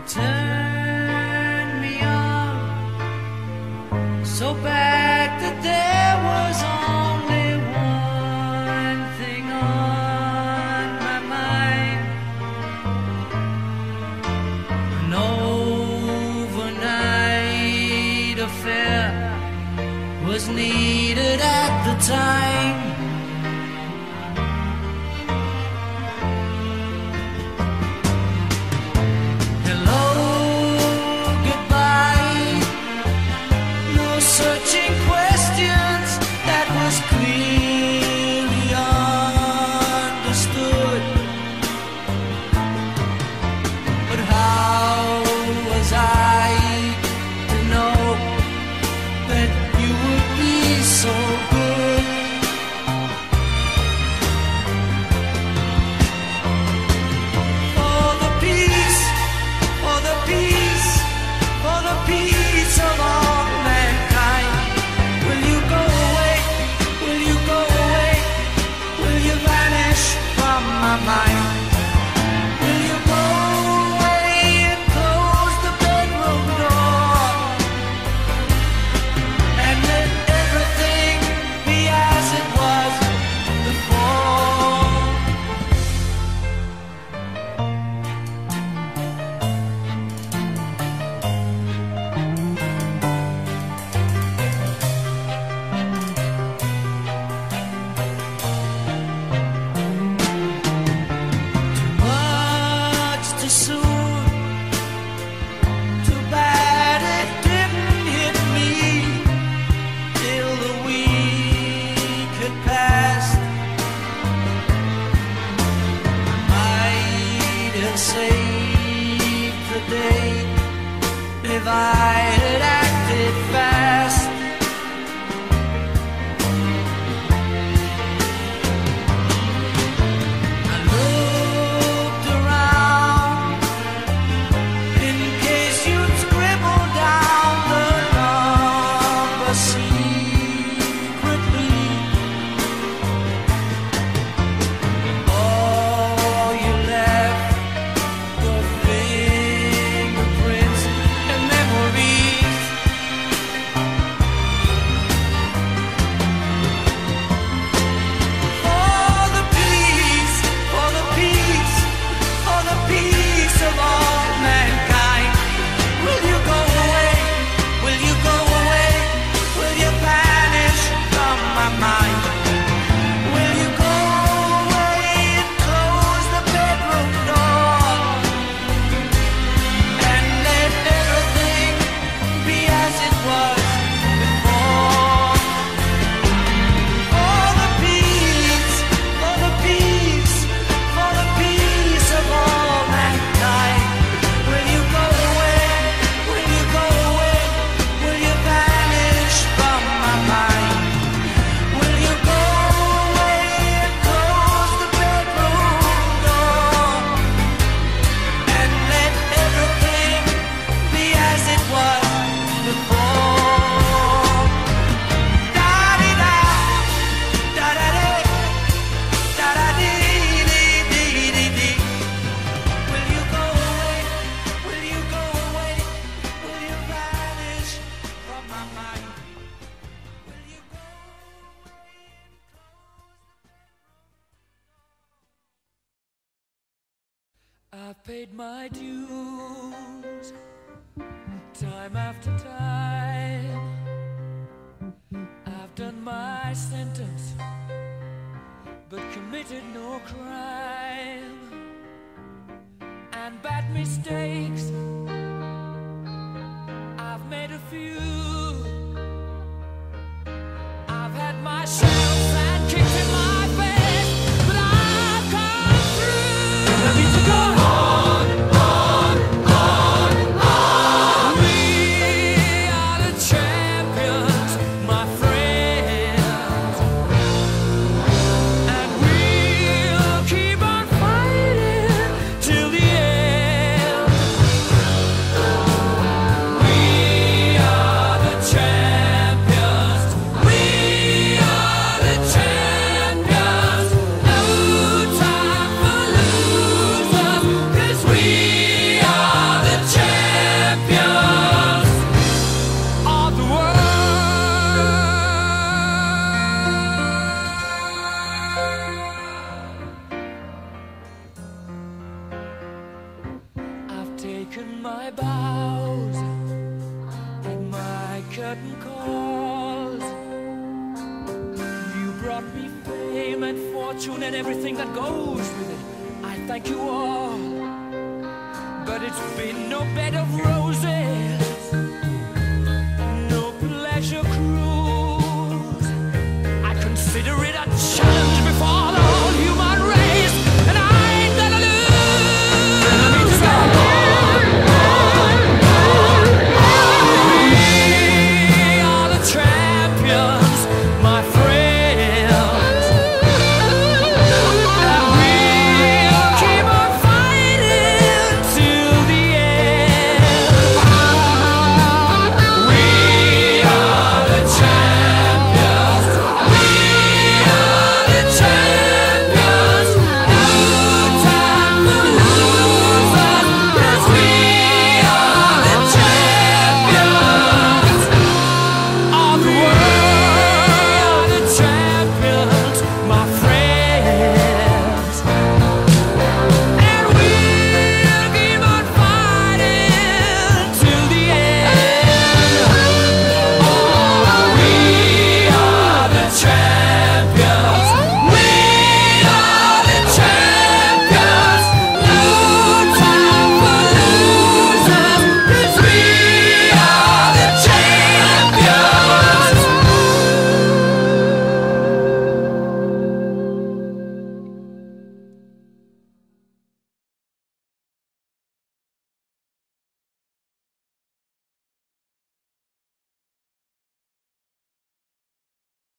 turned me on so bad that there was only one thing on my mind. An overnight affair was needed at the time. Searching questions that was clearly understood. But how was I to know that you would be so good? For the peace, for the peace, for the peace of all mankind. Will you go away? Will you go away? Will you vanish from my mind? Will you go away and close the bedroom door and let everything be as it was before? Much too soon, too bad it didn't hit me till the week had passed. Might have saved the day if I had acted fast. I looked around in case you'd scribble down the number secretly. All you left were fingerprints and memories. For the peace, for the peace, for the peace of all mankind. Will you go away? Will you go away? Will you vanish from my mind? Will you go away and close the bedroom door and let everything be as it was before? For the peace, for the peace, for the peace of all mankind. Will you go away? Will you go away? Will you vanish from my mind? Will you go away and close the bedroom door and let everything be as it was before? Da-dee-da, da-da-dee, da-da-dee-dee-dee-dee-dee. Will you go away? Will you go away? Will you vanish from my mind? Will you go away and close? I've paid my dues time after time. I've done my sentence, but committed no crime. And bad mistakes, I've made a few. I've had my shells and kicked in my face, but I've come through. I need to go on, on, on, on. We are the champions, my friends, and we'll keep on fighting till the end. We are taken my bows and my curtain calls. You brought me fame and fortune and everything that goes with it. I thank you all, but it's been no bed of roses.